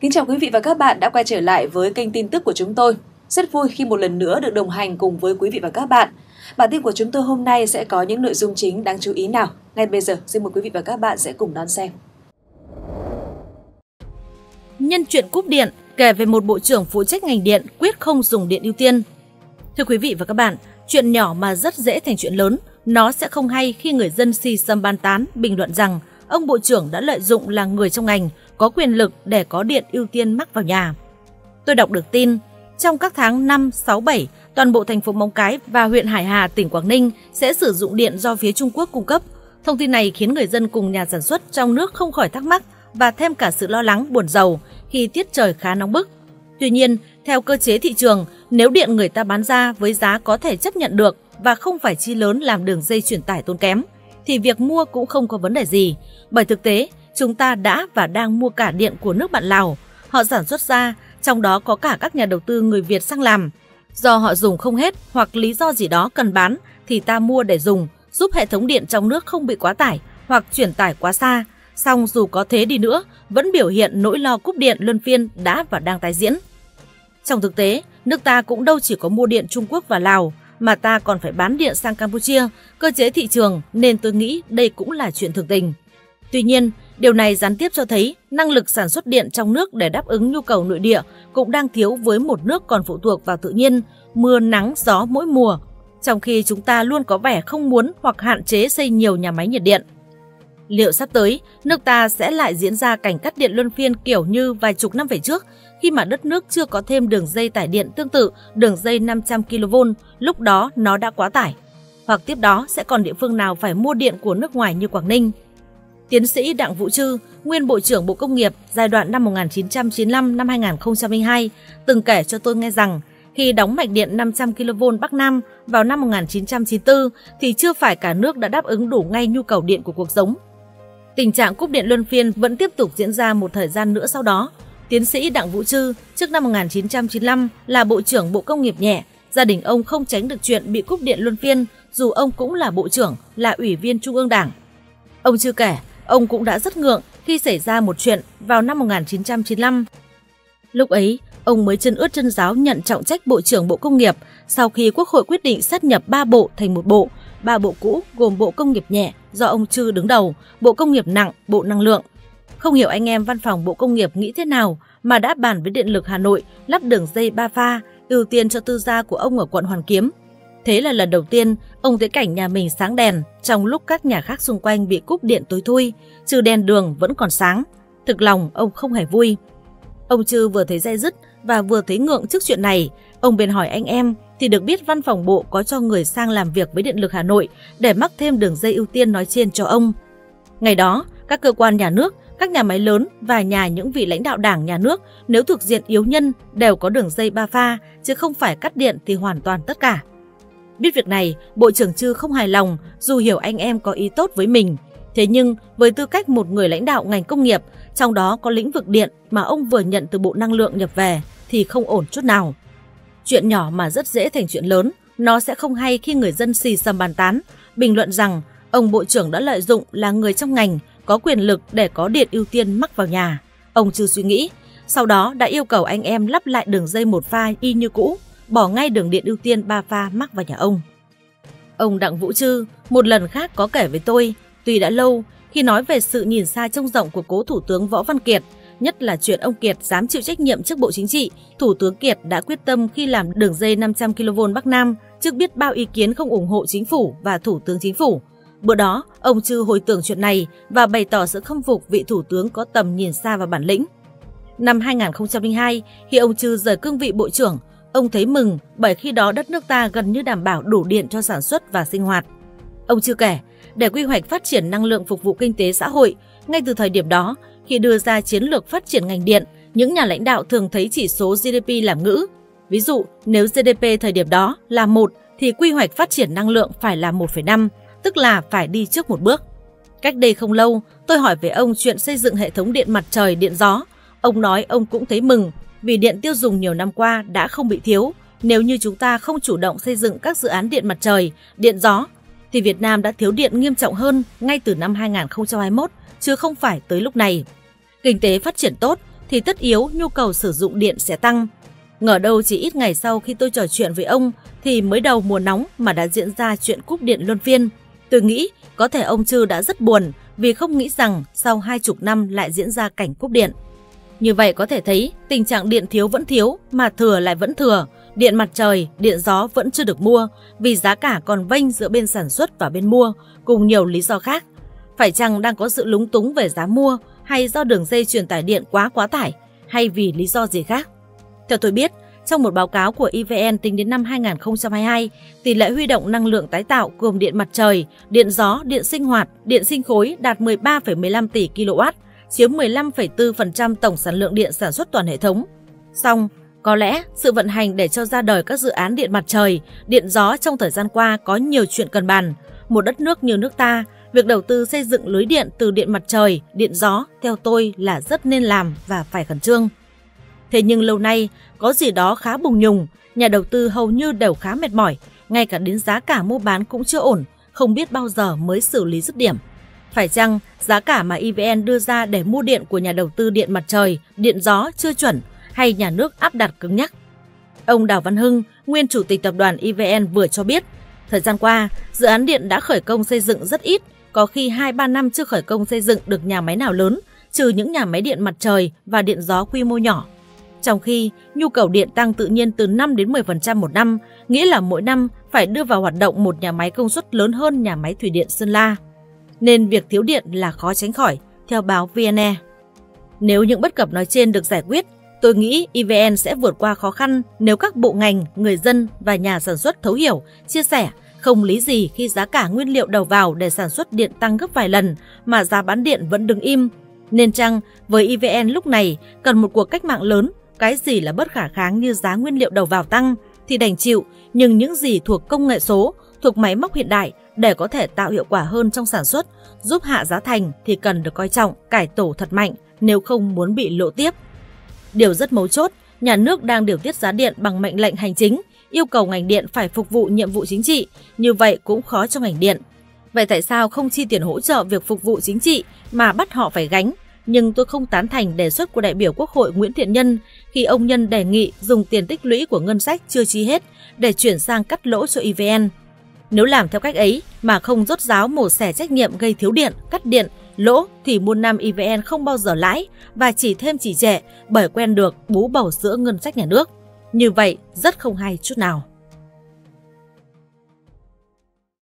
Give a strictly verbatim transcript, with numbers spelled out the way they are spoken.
Kính chào quý vị và các bạn đã quay trở lại với kênh tin tức của chúng tôi. Rất vui khi một lần nữa được đồng hành cùng với quý vị và các bạn. Bản tin của chúng tôi hôm nay sẽ có những nội dung chính đáng chú ý nào. Ngay bây giờ, xin mời quý vị và các bạn sẽ cùng đón xem. Nhân chuyện cúp điện, kể về một bộ trưởng phụ trách ngành điện quyết không dùng điện ưu tiên. Thưa quý vị và các bạn, chuyện nhỏ mà rất dễ thành chuyện lớn. Nó sẽ không hay khi người dân xì xầm bàn tán, bình luận rằng ông bộ trưởng đã lợi dụng là người trong ngành, có quyền lực để có điện ưu tiên mắc vào nhà. Tôi đọc được tin, trong các tháng năm, sáu, bảy, toàn bộ thành phố Móng Cái và huyện Hải Hà, tỉnh Quảng Ninh sẽ sử dụng điện do phía Trung Quốc cung cấp. Thông tin này khiến người dân cùng nhà sản xuất trong nước không khỏi thắc mắc và thêm cả sự lo lắng buồn rầu khi tiết trời khá nóng bức. Tuy nhiên, theo cơ chế thị trường, nếu điện người ta bán ra với giá có thể chấp nhận được và không phải chi lớn làm đường dây truyền tải tốn kém, thì việc mua cũng không có vấn đề gì. Bởi thực tế, chúng ta đã và đang mua cả điện của nước bạn Lào. Họ sản xuất ra, trong đó có cả các nhà đầu tư người Việt sang làm. Do họ dùng không hết hoặc lý do gì đó cần bán thì ta mua để dùng, giúp hệ thống điện trong nước không bị quá tải hoặc truyền tải quá xa. Song dù có thế đi nữa, vẫn biểu hiện nỗi lo cúp điện luân phiên đã và đang tái diễn. Trong thực tế, nước ta cũng đâu chỉ có mua điện Trung Quốc và Lào, mà ta còn phải bán điện sang Campuchia, cơ chế thị trường nên tôi nghĩ đây cũng là chuyện thường tình. Tuy nhiên, điều này gián tiếp cho thấy năng lực sản xuất điện trong nước để đáp ứng nhu cầu nội địa cũng đang thiếu với một nước còn phụ thuộc vào tự nhiên, mưa nắng gió mỗi mùa, trong khi chúng ta luôn có vẻ không muốn hoặc hạn chế xây nhiều nhà máy nhiệt điện. Liệu sắp tới, nước ta sẽ lại diễn ra cảnh cắt điện luân phiên kiểu như vài chục năm về trước, khi mà đất nước chưa có thêm đường dây tải điện tương tự đường dây năm trăm ki lô vôn, lúc đó nó đã quá tải. Hoặc tiếp đó sẽ còn địa phương nào phải mua điện của nước ngoài như Quảng Ninh. Tiến sĩ Đặng Vũ Trư, nguyên Bộ trưởng Bộ Công nghiệp giai đoạn năm một nghìn chín trăm chín mươi lăm đến năm hai nghìn không trăm lẻ hai, từng kể cho tôi nghe rằng khi đóng mạch điện năm trăm ki lô vôn Bắc Nam vào năm một nghìn chín trăm chín mươi tư thì chưa phải cả nước đã đáp ứng đủ ngay nhu cầu điện của cuộc sống. Tình trạng cúp điện luân phiên vẫn tiếp tục diễn ra một thời gian nữa sau đó. Tiến sĩ Đặng Vũ Trư trước năm một nghìn chín trăm chín mươi lăm là Bộ trưởng Bộ Công nghiệp nhẹ, gia đình ông không tránh được chuyện bị cúp điện luân phiên dù ông cũng là Bộ trưởng, là Ủy viên Trung ương Đảng. Ông Trư kể, ông cũng đã rất ngượng khi xảy ra một chuyện vào năm một nghìn chín trăm chín mươi lăm. Lúc ấy, ông mới chân ướt chân ráo nhận trọng trách Bộ trưởng Bộ Công nghiệp sau khi Quốc hội quyết định sáp nhập ba bộ thành một bộ, ba bộ cũ gồm Bộ Công nghiệp nhẹ do ông Trư đứng đầu, Bộ Công nghiệp nặng, Bộ Năng lượng. Không hiểu anh em văn phòng Bộ Công nghiệp nghĩ thế nào mà đã bàn với Điện lực Hà Nội lắp đường dây ba pha, ưu tiên cho tư gia của ông ở quận Hoàn Kiếm. Thế là lần đầu tiên ông thấy cảnh nhà mình sáng đèn trong lúc các nhà khác xung quanh bị cúp điện tối thui, trừ đèn đường vẫn còn sáng. Thực lòng ông không hề vui. Ông Trư vừa thấy day dứt và vừa thấy ngượng trước chuyện này. Ông bèn hỏi anh em thì được biết văn phòng bộ có cho người sang làm việc với Điện lực Hà Nội để mắc thêm đường dây ưu tiên nói trên cho ông. Ngày đó, các cơ quan nhà nước, các nhà máy lớn và nhà những vị lãnh đạo đảng nhà nước nếu thuộc diện yếu nhân đều có đường dây ba pha, chứ không phải cắt điện thì hoàn toàn tất cả. Biết việc này, Bộ trưởng Trư không hài lòng dù hiểu anh em có ý tốt với mình. Thế nhưng, với tư cách một người lãnh đạo ngành công nghiệp, trong đó có lĩnh vực điện mà ông vừa nhận từ Bộ Năng lượng nhập về thì không ổn chút nào. Chuyện nhỏ mà rất dễ thành chuyện lớn, nó sẽ không hay khi người dân xì xầm bàn tán, bình luận rằng ông Bộ trưởng đã lợi dụng là người trong ngành, có quyền lực để có điện ưu tiên mắc vào nhà. Ông Trư suy nghĩ, sau đó đã yêu cầu anh em lắp lại đường dây một pha y như cũ, bỏ ngay đường điện ưu tiên ba pha mắc vào nhà ông. Ông Đặng Vũ Trư một lần khác có kể với tôi, tuy đã lâu, khi nói về sự nhìn xa trông rộng của cố Thủ tướng Võ Văn Kiệt, nhất là chuyện ông Kiệt dám chịu trách nhiệm trước Bộ Chính trị, Thủ tướng Kiệt đã quyết tâm khi làm đường dây năm trăm ki lô vôn Bắc Nam, trước biết bao ý kiến không ủng hộ chính phủ và Thủ tướng Chính phủ. Bữa đó, ông Trư hồi tưởng chuyện này và bày tỏ sự khâm phục vị Thủ tướng có tầm nhìn xa và bản lĩnh. Năm hai nghìn không trăm lẻ hai, khi ông Trư rời cương vị Bộ trưởng, ông thấy mừng bởi khi đó đất nước ta gần như đảm bảo đủ điện cho sản xuất và sinh hoạt. Ông Trư kể, để quy hoạch phát triển năng lượng phục vụ kinh tế xã hội, ngay từ thời điểm đó, khi đưa ra chiến lược phát triển ngành điện, những nhà lãnh đạo thường thấy chỉ số giê đê pê làm ngữ. Ví dụ, nếu giê đê pê thời điểm đó là một thì quy hoạch phát triển năng lượng phải là một phẩy năm, tức là phải đi trước một bước. Cách đây không lâu, tôi hỏi về ông chuyện xây dựng hệ thống điện mặt trời, điện gió. Ông nói ông cũng thấy mừng vì điện tiêu dùng nhiều năm qua đã không bị thiếu. Nếu như chúng ta không chủ động xây dựng các dự án điện mặt trời, điện gió, thì Việt Nam đã thiếu điện nghiêm trọng hơn ngay từ năm hai nghìn không trăm hai mươi mốt, chứ không phải tới lúc này. Kinh tế phát triển tốt, thì tất yếu nhu cầu sử dụng điện sẽ tăng. Ngờ đâu chỉ ít ngày sau khi tôi trò chuyện với ông thì mới đầu mùa nóng mà đã diễn ra chuyện cúp điện luân phiên. Tôi nghĩ có thể ông Trư đã rất buồn vì không nghĩ rằng sau hai chục năm lại diễn ra cảnh cúp điện. Như vậy có thể thấy tình trạng điện thiếu vẫn thiếu mà thừa lại vẫn thừa. Điện mặt trời, điện gió vẫn chưa được mua vì giá cả còn vênh giữa bên sản xuất và bên mua cùng nhiều lý do khác. Phải chăng đang có sự lúng túng về giá mua hay do đường dây truyền tải điện quá quá tải hay vì lý do gì khác? Theo tôi biết, trong một báo cáo của e vê en tính đến năm hai nghìn không trăm hai mươi hai, tỷ lệ huy động năng lượng tái tạo gồm điện mặt trời, điện gió, điện sinh hoạt, điện sinh khối đạt mười ba phẩy mười lăm tỷ ki lô oát, chiếm mười lăm phẩy bốn phần trăm tổng sản lượng điện sản xuất toàn hệ thống. Song, có lẽ sự vận hành để cho ra đời các dự án điện mặt trời, điện gió trong thời gian qua có nhiều chuyện cần bàn. Một đất nước như nước ta, việc đầu tư xây dựng lưới điện từ điện mặt trời, điện gió theo tôi là rất nên làm và phải khẩn trương. Thế nhưng lâu nay, có gì đó khá bùng nhùng, nhà đầu tư hầu như đều khá mệt mỏi, ngay cả đến giá cả mua bán cũng chưa ổn, không biết bao giờ mới xử lý dứt điểm. Phải chăng giá cả mà e vê en đưa ra để mua điện của nhà đầu tư điện mặt trời, điện gió chưa chuẩn hay nhà nước áp đặt cứng nhắc? Ông Đào Văn Hưng, nguyên chủ tịch tập đoàn e vê en vừa cho biết, thời gian qua, dự án điện đã khởi công xây dựng rất ít, có khi hai ba năm chưa khởi công xây dựng được nhà máy nào lớn, trừ những nhà máy điện mặt trời và điện gió quy mô nhỏ. Trong khi nhu cầu điện tăng tự nhiên từ năm đến mười phần trăm một năm, nghĩa là mỗi năm phải đưa vào hoạt động một nhà máy công suất lớn hơn nhà máy thủy điện Sơn La. Nên việc thiếu điện là khó tránh khỏi, theo báo vê en e. Nếu những bất cập nói trên được giải quyết, tôi nghĩ e vê en sẽ vượt qua khó khăn nếu các bộ ngành, người dân và nhà sản xuất thấu hiểu, chia sẻ, không lý gì khi giá cả nguyên liệu đầu vào để sản xuất điện tăng gấp vài lần mà giá bán điện vẫn đứng im. Nên chăng với e vê en lúc này cần một cuộc cách mạng lớn, cái gì là bất khả kháng như giá nguyên liệu đầu vào tăng thì đành chịu, nhưng những gì thuộc công nghệ số, thuộc máy móc hiện đại để có thể tạo hiệu quả hơn trong sản xuất, giúp hạ giá thành thì cần được coi trọng, cải tổ thật mạnh nếu không muốn bị lộ tiếp. Điều rất mấu chốt, nhà nước đang điều tiết giá điện bằng mệnh lệnh hành chính, yêu cầu ngành điện phải phục vụ nhiệm vụ chính trị, như vậy cũng khó cho ngành điện. Vậy tại sao không chi tiền hỗ trợ việc phục vụ chính trị mà bắt họ phải gánh? Nhưng tôi không tán thành đề xuất của đại biểu Quốc hội Nguyễn Thiện Nhân khi ông Nhân đề nghị dùng tiền tích lũy của ngân sách chưa chi hết để chuyển sang cắt lỗ cho e vê en. Nếu làm theo cách ấy mà không rốt ráo mổ xẻ trách nhiệm gây thiếu điện, cắt điện, lỗ thì muôn năm e vê en không bao giờ lãi và chỉ thêm chỉ trệ bởi quen được bú bầu sữa ngân sách nhà nước. Như vậy rất không hay chút nào.